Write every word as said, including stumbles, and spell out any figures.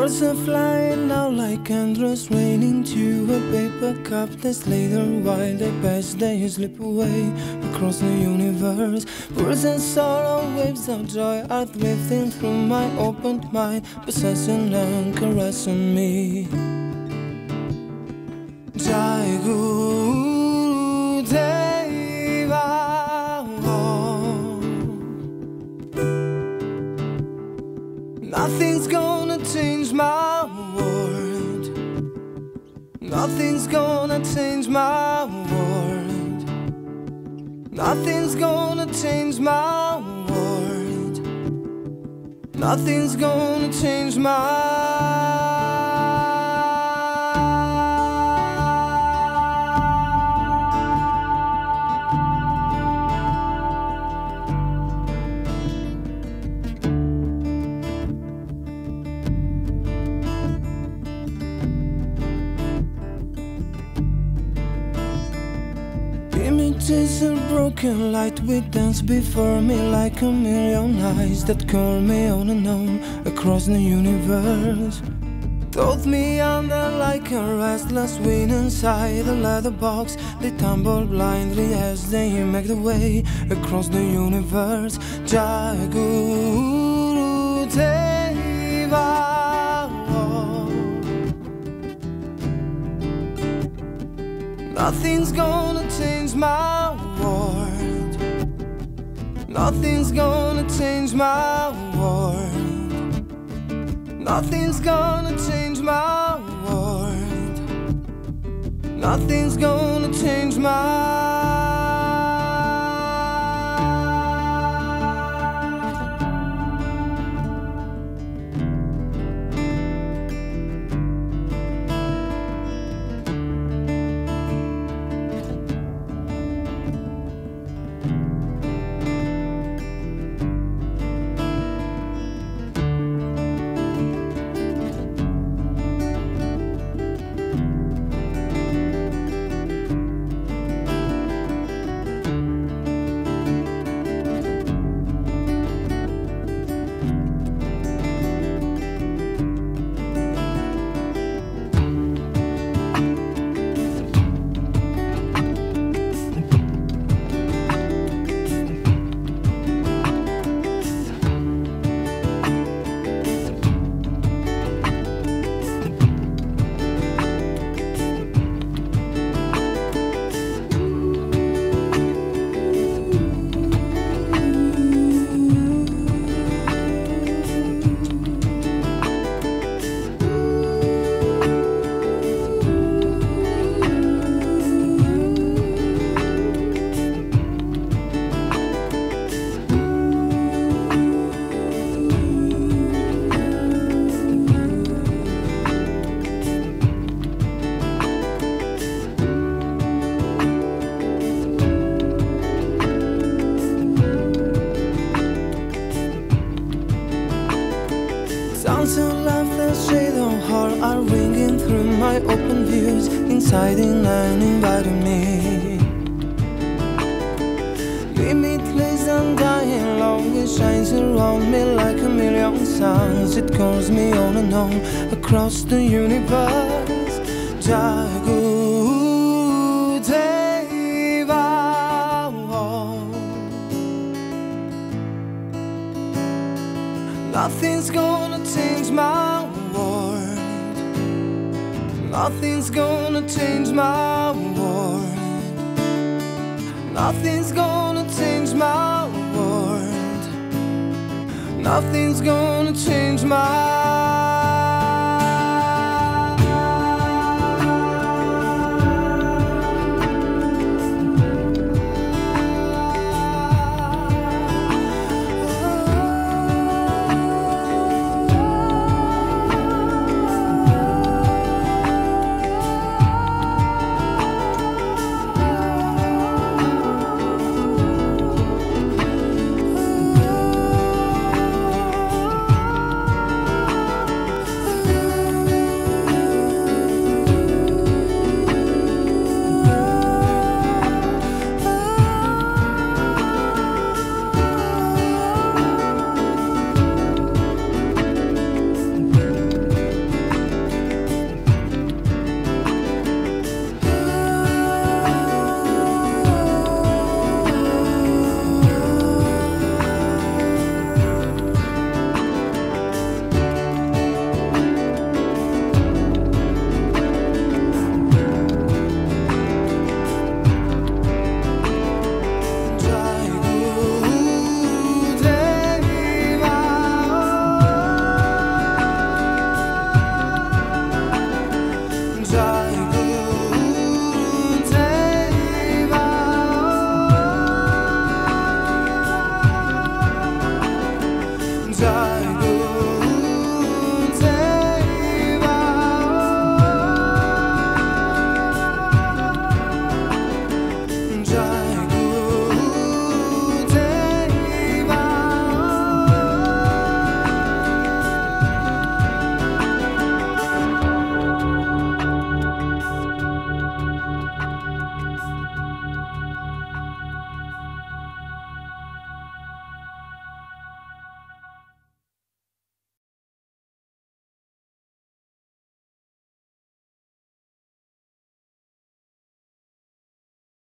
Birds are flying now like candles raining to a paper cup. Days later while they pass they slip away across the universe. Words and sorrow, waves of joy are drifting through my opened mind, possessing and caressing me. Jai Guru Deva, oh. Nothing's gonna change my world. Nothing's gonna change my world. Nothing's gonna change my world. Nothing's gonna change my images of broken light will dance before me like a million eyes that call me on and on across the universe. Told me under like a restless wind inside a leather box. They tumble blindly as they make their way across the universe. Jai Guru Deva. Nothing's gonna change my world. Nothing's gonna change my world. Nothing's gonna change my world. Nothing's gonna change my sounds of laughter, shade of heart are ringing through my open views, inciting and inviting me. Limitless, undying love, it shines around me like a million suns. It calls me on and on across the universe. Jai Guru Deva. Nothing's gonna change my world. Nothing's gonna change my world. Nothing's gonna change my world. Nothing's gonna change my